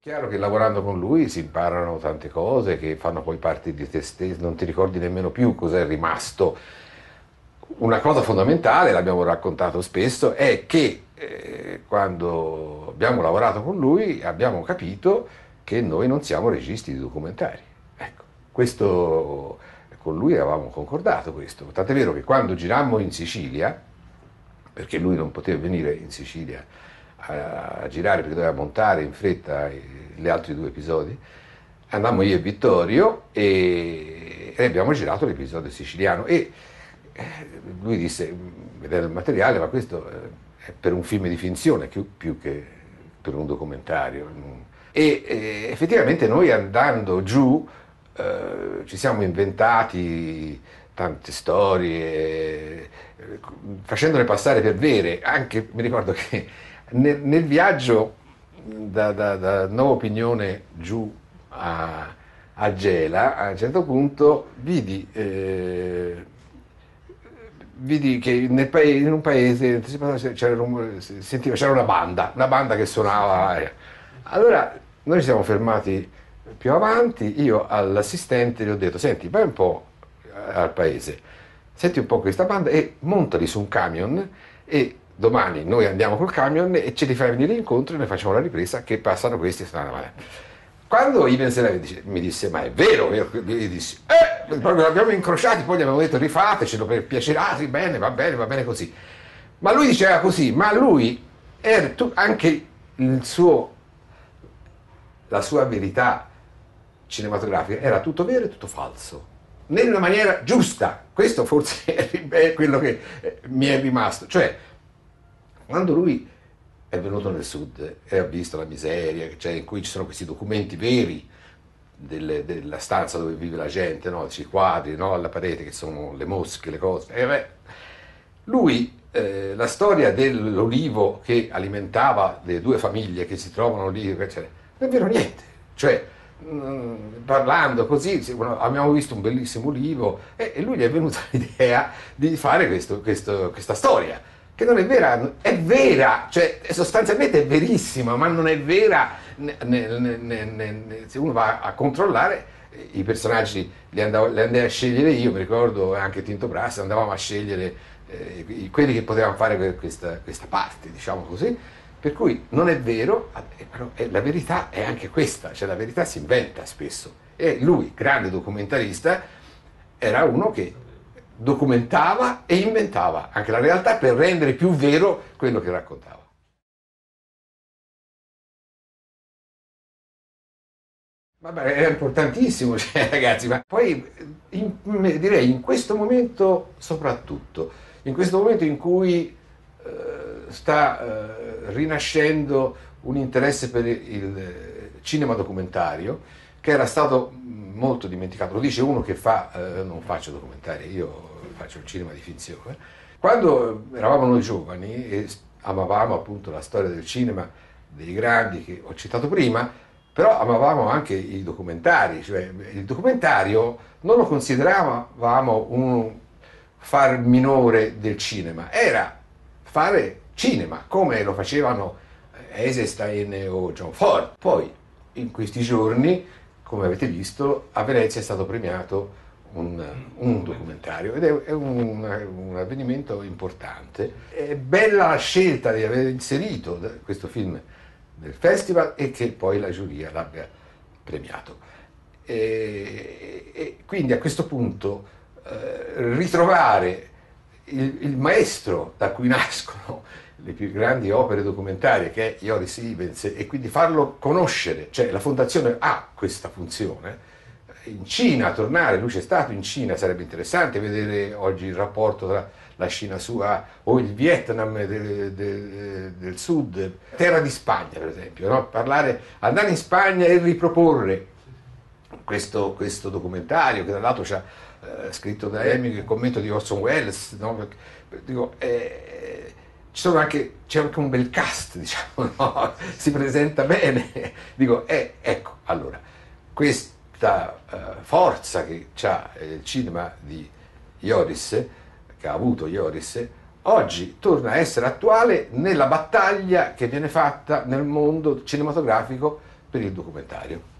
Chiaro che lavorando con lui si imparano tante cose che fanno poi parte di te stesso, non ti ricordi nemmeno più cosa è rimasto. Una cosa fondamentale, l'abbiamo raccontato spesso, è che quando abbiamo lavorato con lui abbiamo capito che noi non siamo registi di documentari. Ecco, questo con lui avevamo concordato questo. Tant'è vero che quando girammo in Sicilia, perché lui non poteva venire in Sicilia a girare perché doveva montare in fretta gli altri due episodi, andammo io e Vittorio e abbiamo girato l'episodio siciliano e lui disse, vedendo il materiale, ma questo è per un film di finzione più che per un documentario. Effettivamente noi andando giù ci siamo inventati tante storie, facendole passare per vere. Anche mi ricordo che nel viaggio da Nuova Opinione giù a Gela, a un certo punto vidi che in un paese c'era una banda che suonava. Allora noi ci siamo fermati più avanti, io all'assistente gli ho detto, senti, vai un po' al paese, senti un po' questa banda e montali su un camion e domani noi andiamo col camion e ce li fai venire incontro e noi facciamo la ripresa che passano questi e stanno avanti. Quando Ivan Selevi mi disse, ma è vero? Io gli dissi, proprio l'abbiamo incrociati, poi gli abbiamo detto rifatecelo per piacere, ah sì, bene, va bene così. Ma lui diceva così, ma lui era anche la sua verità cinematografica era tutto vero e tutto falso, nella maniera giusta. Questo forse è quello che mi è rimasto. Cioè, quando lui è venuto nel sud e ha visto la miseria, cioè, in cui ci sono questi documenti veri della stanza dove vive la gente, no? I quadri, no? Alla parete che sono le mosche, le cose. Lui, la storia dell'olivo che alimentava le due famiglie che si trovano lì, eccetera, non è vero niente. Cioè, parlando così, abbiamo visto un bellissimo ulivo e lui gli è venuta l'idea di fare questa storia, che non è vera, cioè sostanzialmente è verissima, ma non è vera se uno va a controllare i personaggi li andai a scegliere io, mi ricordo anche Tinto Brass, andavamo a scegliere quelli che potevano fare questa parte, diciamo così, per cui non è vero, però la verità è anche questa, cioè la verità si inventa spesso. E lui, grande documentarista, era uno che documentava e inventava anche la realtà per rendere più vero quello che raccontava. Vabbè, era importantissimo, cioè, ragazzi, ma poi direi in questo momento soprattutto, in questo momento in cui sta rinascendo un interesse per il cinema documentario che era stato molto dimenticato. Lo dice uno che non faccio documentari, io faccio il cinema di finzione. Quando eravamo noi giovani e amavamo appunto la storia del cinema dei grandi che ho citato prima, però amavamo anche i documentari, cioè il documentario non lo consideravamo un far minore del cinema, era fare cinema come lo facevano Eisenstein o John Ford. Poi in questi giorni, come avete visto, a Venezia è stato premiato un documentario ed è un avvenimento importante. È bella la scelta di aver inserito questo film nel festival e che poi la giuria l'abbia premiato. E quindi a questo punto ritrovare il maestro da cui nascono le più grandi opere documentarie che è Joris Ivens e quindi farlo conoscere, cioè la fondazione ha questa funzione. In Cina tornare, lui c'è stato in Cina, sarebbe interessante vedere oggi il rapporto tra la Cina sua o il Vietnam del sud, terra di Spagna per esempio, no? Andare in Spagna e riproporre questo documentario che tra l'altro c'ha scritto da Hemingway, il commento di Orson Welles, no? Dico, c'è anche un bel cast, diciamo, no? Si presenta bene. Dico, ecco, allora, questa forza che ha il cinema di Joris, che ha avuto Joris, oggi torna a essere attuale nella battaglia che viene fatta nel mondo cinematografico per il documentario.